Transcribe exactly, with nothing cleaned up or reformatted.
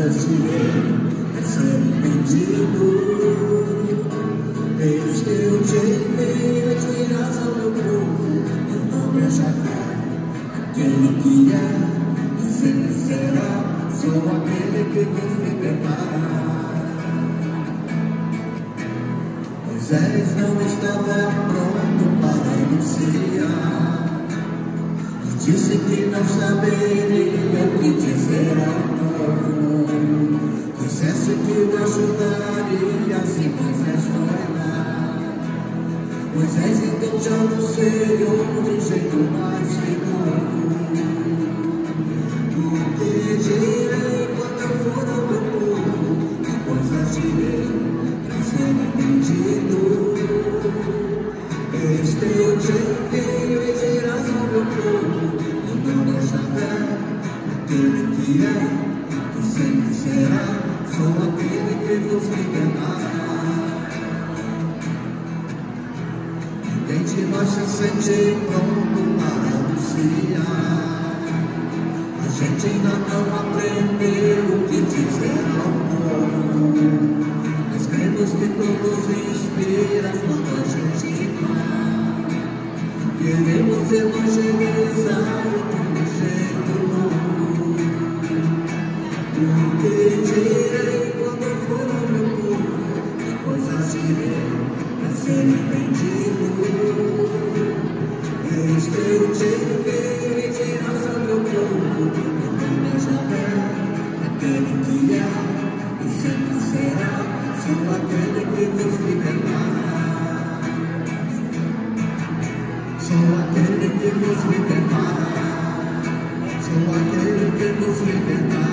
coisas direi, é ser entendido. Eis que eu te enviei, tirar ao meu povo, meu nome é Javé, aquele que é e sempre será, sou aquele que vos libertará. Moisés não estava pronto para anunciar, e disse que não saberia o que dizer ao povo. Disseste que o ajudaria se Moisés foi lá. Moisés então já anunciou de jeito mais seguro. O que direi quando eu for ao meu povo, que coisas direi para ser entendido. Eis que eu te envio e dirás ao meu povo, meu nome é Javé, aquele que é e sempre será, sou aquele que vos libertará. Ninguém de nós se sente pronto para anunciar. A gente ainda não aprendeu o que dizer ao povo, mas cremos que todos inspiras quando a gente vai. Queremos evangelizar de um jeito novo. O que direi quando eu for ao meu povo, que coisas direi para ser entendido. Eis que eu te enviei e dirás ao meu povo, meu nome é Javé, aquele que é e sempre será, sou aquele que vos libertará. Sou aquele que vos libertará, sou aquele que vos libertará.